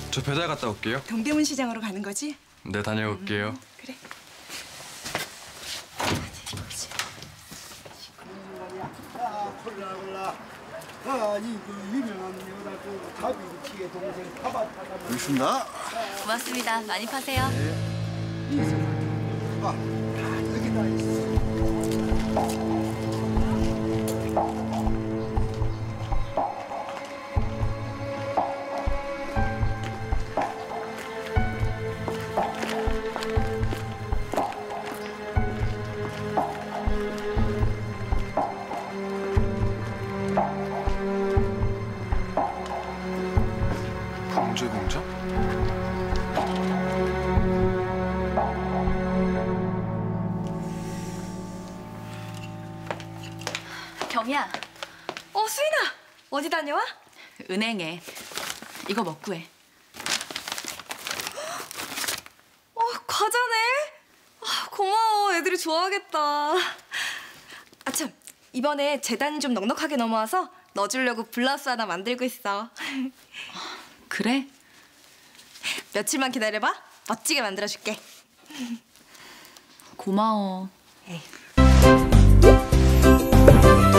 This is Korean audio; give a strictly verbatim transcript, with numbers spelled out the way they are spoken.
저 배달 갔다 올게요. 동대문 시장으로 가는 거지? 네, 다녀올게요. 음, 그래. 아, 콜라 콜라. 아, 이거 유명한 여자 그 가비치의 동생 타바타가. 알겠습니다. 고맙습니다. 많이 파세요. 아, 여기다 있어. 강제공장? 경이야. 어, 수인아. 어디 다녀와? 은행에. 이거 먹고 해. 어, 과자네. 아, 고마워. 애들이 좋아하겠다. 아, 참. 이번에 재단이 좀 넉넉하게 넘어와서 넣어주려고 블라우스 하나 만들고 있어. 그래? 며칠만 기다려봐. 멋지게 만들어줄게. 고마워. 에이.